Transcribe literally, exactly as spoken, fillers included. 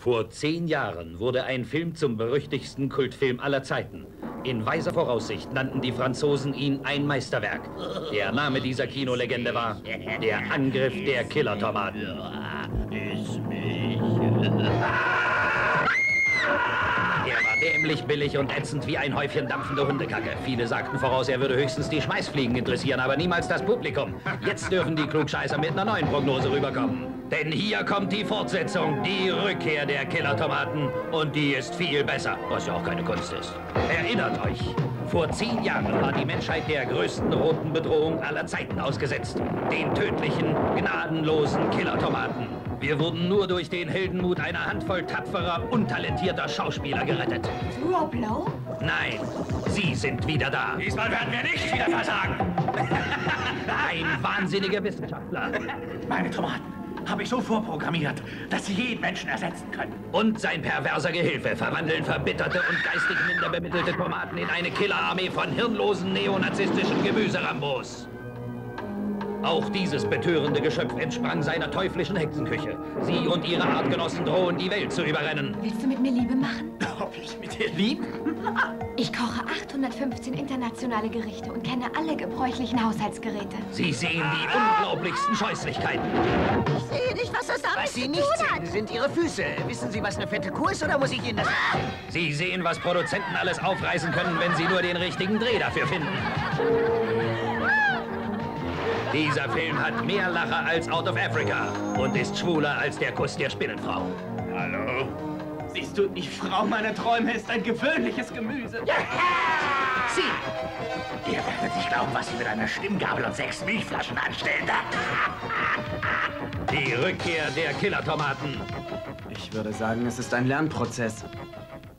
Vor zehn Jahren wurde ein Film zum berüchtigsten Kultfilm aller Zeiten. In weiser Voraussicht nannten die Franzosen ihn ein Meisterwerk. Der Name dieser Kinolegende war Der Angriff der Killertomaten. Ist mich. Er war dämlich, billig und ätzend wie ein Häufchen dampfende Hundekacke. Viele sagten voraus, er würde höchstens die Schmeißfliegen interessieren, aber niemals das Publikum. Jetzt dürfen die Klugscheißer mit einer neuen Prognose rüberkommen. Denn hier kommt die Fortsetzung, die Rückkehr der Killertomaten. Und die ist viel besser, was ja auch keine Kunst ist. Erinnert euch, vor zehn Jahren war die Menschheit der größten roten Bedrohung aller Zeiten ausgesetzt. Den tödlichen, gnadenlosen Killertomaten. Wir wurden nur durch den Heldenmut einer Handvoll tapferer, untalentierter Schauspieler gerettet. Rob Lowe? Nein, sie sind wieder da. Diesmal werden wir nicht wieder versagen. Ein wahnsinniger Wissenschaftler. Meine Tomaten habe ich so vorprogrammiert, dass sie jeden Menschen ersetzen können. Und sein perverser Gehilfe verwandeln verbitterte und geistig minder bemittelte Tomaten in eine Killerarmee von hirnlosen neonazistischen Gemüserambos. Auch dieses betörende Geschöpf entsprang seiner teuflischen Hexenküche. Sie und ihre Artgenossen drohen, die Welt zu überrennen. Willst du mit mir Liebe machen? Ob ich mit dir lieb? Ich koche achthundertfünfzehn internationale Gerichte und kenne alle gebräuchlichen Haushaltsgeräte. Sie sehen die unglaublichsten Scheußlichkeiten. Ich sehe nicht, was das damit Was Sie zu nicht tun hat. sehen, sind Ihre Füße. Wissen Sie, was eine fette Kuh ist, oder muss ich Ihnen das sagen? Sie sehen, was Produzenten alles aufreißen können, wenn sie nur den richtigen Dreh dafür finden. Dieser Film hat mehr Lacher als Out of Africa und ist schwuler als der Kuss der Spinnenfrau. Hallo? Siehst du, die Frau meiner Träume ist ein gewöhnliches Gemüse. Sie! Ihr werdet nicht glauben, was sie mit einer Stimmgabel und sechs Milchflaschen anstellen. Die Rückkehr der Killertomaten. Ich würde sagen, es ist ein Lernprozess.